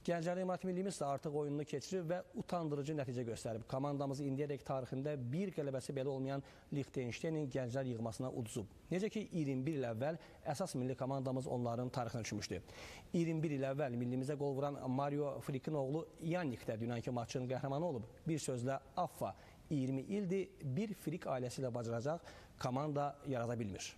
Gənclər İmamət Millimiz də artıq oyununu keçirib və utandırıcı nəticə göstərib. Komandamız indiyədək tarixində bir qələbəsi belə olmayan Lichtensteinin Gənclər yığmasına uduzub. Necə ki, 21 il əvvəl əsas milli komandamız onların tarixini ölçmüşdü. 21 il əvvəl millimizə qol vuran Mario Frikin oğlu Yannick də dünənki maçın qəhrəmanı olub. Bir sözlə AFFA 20 ildir bir Frik ailəsi ilə bacaracaq komanda yarada bilmir.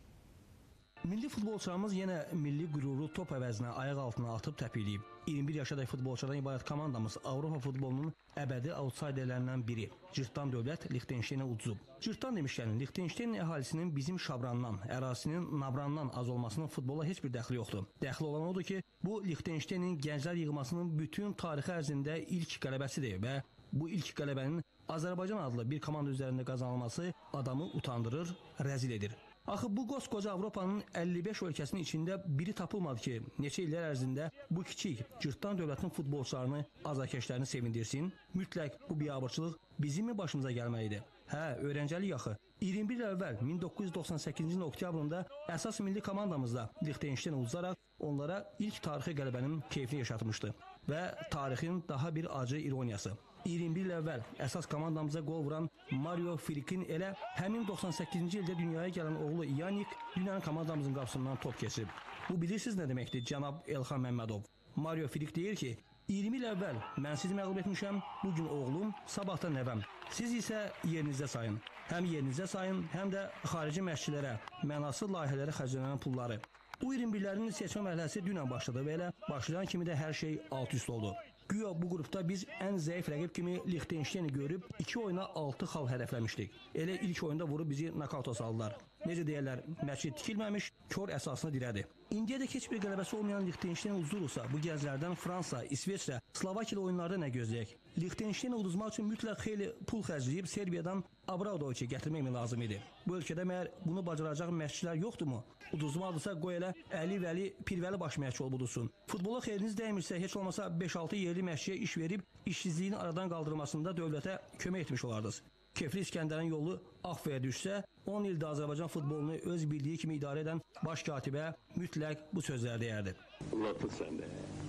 Milli futbolçularımız yenə milli qüruru top əvəzinə ayaq altına atıb təpikləyib. 21 yaşadək futbolçulardan ibarət komandamız Avropa futbolunun əbədi outsiderlərindən biri. Cırtdan dövlət Lichtensteinə uduzub. Cırtdan demişkən, Lichtensteinin əhalisinin bizim Şabrandan, ərazisinin Nabrandan az olmasının futbola heç bir dəxli yoxdur. Dəxli olan odur ki, bu Lichtensteinin Gənclər yığmasının bütün tarixi ərzində ilk qələbəsidir və bu ilk qələbənin Azərbaycan adlı bir komanda üzərində qazanılması adamı utandırır, rəzil edir. Axı bu qoskoca Avropanın 55 ölkəsinin içində biri tapılmadı ki, neçə illər ərzində bu kiçik cırtdan dövlətin futbolçularını, azarkeşlərini sevindirsin. Mütləq bu biabırçılıq bizim mi başımıza gəlməlidir? Hə, öyrəncəlik axı. 21 il əvvəl 1998-ci ilin oktyabrında əsas milli komandamızda Lichtenstein uduzaraq onlara ilk tarixi qələbənin keyfini yaşatmışdı. Və tarixin daha bir acı ironiyası. 21 il əvvəl əsas komandamıza qol vuran Mario Frikin elə həmin 98-ci ildə dünyaya gələn oğlu Yannick dünyanın komandamızın qapısından top keçirib. Bu bilirsiniz nə deməkdir, cənab Elxan Məmmədov? Mario Frik deyir ki, 20 il əvvəl mən sizi məğlub etmişəm, bugün oğlum, sabahda nəvəm. Siz isə yerinizdə sayın. Həm yerinizdə sayın, həm də xarici məşqçilərə, mənasız layihələrə xərclənən pulları. Bu 21-lərin seçmə mərhələsi dünən başladı və elə başlayan kimi də hər şey alt-üst oldu. Güya bu qrupda biz ən zəif rəqib kimi Lichtensteini görüb 2 oyuna 6 xal hədəfləmişdik. Elə ilk oyunda vurub bizi nakauta saldılar. Necə deyərlər, məşqi tikilməmiş, kör əsasını dirədi. İndiyədək heç bir qələbəsi olmayan Lichtenstein uduzursa, bu gənclərdən Fransa, İsveçrə, Slovakiya oyunlarda nə gözləyək? Lichtensteini uduzmaq üçün mütləq xeyli pul xərcləyib Serbiyadan Abradoviçi gətirmək mi lazım idi? Bu ölkədə məyər bunu bacaracaq məşqçilər yoxdurmu? Uduzmadırsa qoy elə Əli Vəli, Pirvəli baş məşqçi ol budursun. Futbola xeyriniz dəymirsə, heç olmasa 5-6 yerli məşqçiyə iş verib, işsizliyin aradan qaldırılmasında dövlətə kömək etmiş olardınız. Kefli İskəndərin yolu Axfaya düşsə, 10 ildə Azərbaycan futbolunu öz bildiyi kimi idarə edən baş katibə mütləq bu sözlər deyərdi. Lafı səndə.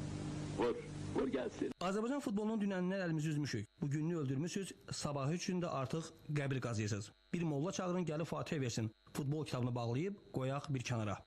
Vur gəlsin. Azərbaycan futbolunun dünəndən əlimizi üzmüşük. Bu gününü öldürmüşsünüz, sabahı üçün də artıq qəbir qazıyırsınız. Bir molla çağırın, gəlib Fatihə versin. Futbol kitabını bağlayıb qoyaq bir kənara.